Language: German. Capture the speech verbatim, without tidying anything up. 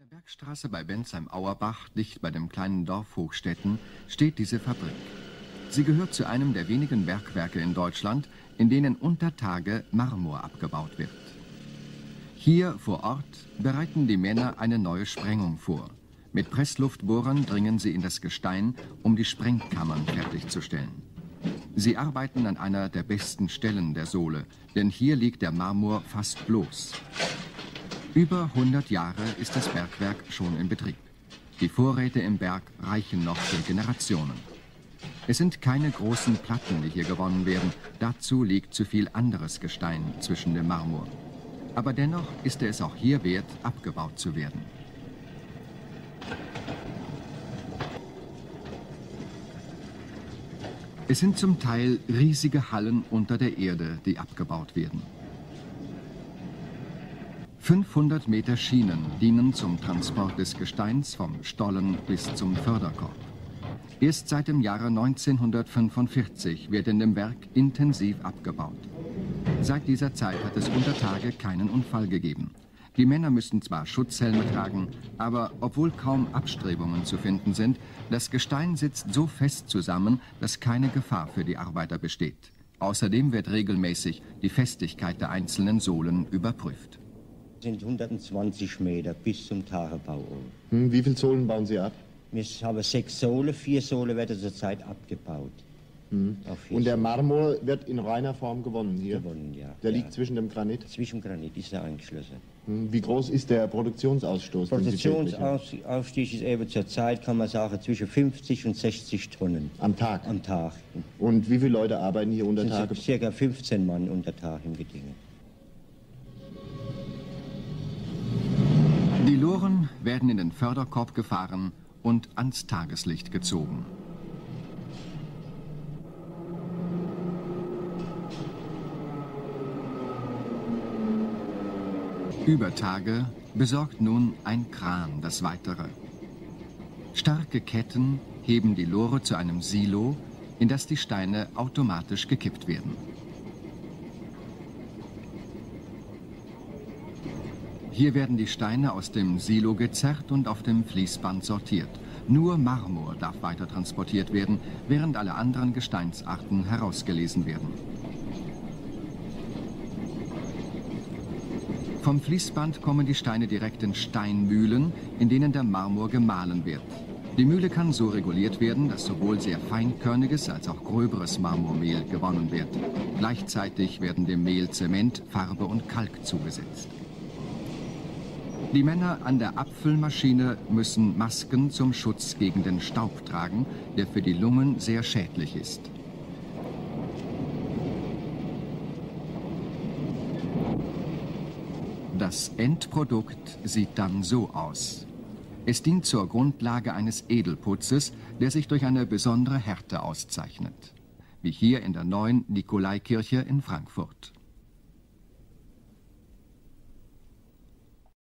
Bergstraße bei Bensheim-Auerbach, dicht bei dem kleinen Dorf Hochstetten, steht diese Fabrik. Sie gehört zu einem der wenigen Bergwerke in Deutschland, in denen unter Tage Marmor abgebaut wird. Hier vor Ort bereiten die Männer eine neue Sprengung vor. Mit Pressluftbohrern dringen sie in das Gestein, um die Sprengkammern fertigzustellen. Sie arbeiten an einer der besten Stellen der Sohle, denn hier liegt der Marmor fast bloß. Über hundert Jahre ist das Bergwerk schon in Betrieb. Die Vorräte im Berg reichen noch für Generationen. Es sind keine großen Platten, die hier gewonnen werden. Dazu liegt zu viel anderes Gestein zwischen dem Marmor. Aber dennoch ist es auch hier wert, abgebaut zu werden. Es sind zum Teil riesige Hallen unter der Erde, die abgebaut werden. fünfhundert Meter Schienen dienen zum Transport des Gesteins vom Stollen bis zum Förderkorb. Erst seit dem Jahre neunzehnhundertfünfundvierzig wird in dem Werk intensiv abgebaut. Seit dieser Zeit hat es unter Tage keinen Unfall gegeben. Die Männer müssen zwar Schutzhelme tragen, aber obwohl kaum Abstrebungen zu finden sind, das Gestein sitzt so fest zusammen, dass keine Gefahr für die Arbeiter besteht. Außerdem wird regelmäßig die Festigkeit der einzelnen Sohlen überprüft. Es sind hundertzwanzig Meter bis zum Tagebau. Hm, wie viele Sohlen bauen Sie ab? Wir haben sechs Sohlen, vier Sohlen werden zurzeit abgebaut. Hm. Und der Marmor wird in reiner Form gewonnen hier? Gewonnen, ja. Der ja. liegt zwischen dem Granit? Zwischen Granit ist er eingeschlossen. Hm. Wie groß ist der Produktionsausstoß? Produktionsausstieg ist eben zurzeit, kann man sagen, zwischen fünfzig und sechzig Tonnen. Am Tag? Am Tag. Und wie viele Leute arbeiten hier unter Tage? Circa fünfzehn Mann unter Tag im Gedinge. Die Loren werden in den Förderkorb gefahren und ans Tageslicht gezogen. Über Tage besorgt nun ein Kran das Weitere. Starke Ketten heben die Lore zu einem Silo, in das die Steine automatisch gekippt werden. Hier werden die Steine aus dem Silo gezerrt und auf dem Fließband sortiert. Nur Marmor darf weiter transportiert werden, während alle anderen Gesteinsarten herausgelesen werden. Vom Fließband kommen die Steine direkt in Steinmühlen, in denen der Marmor gemahlen wird. Die Mühle kann so reguliert werden, dass sowohl sehr feinkörniges als auch gröberes Marmormehl gewonnen wird. Gleichzeitig werden dem Mehl Zement, Farbe und Kalk zugesetzt. Die Männer an der Abfüllmaschine müssen Masken zum Schutz gegen den Staub tragen, der für die Lungen sehr schädlich ist. Das Endprodukt sieht dann so aus. Es dient zur Grundlage eines Edelputzes, der sich durch eine besondere Härte auszeichnet. Wie hier in der neuen Nikolaikirche in Frankfurt.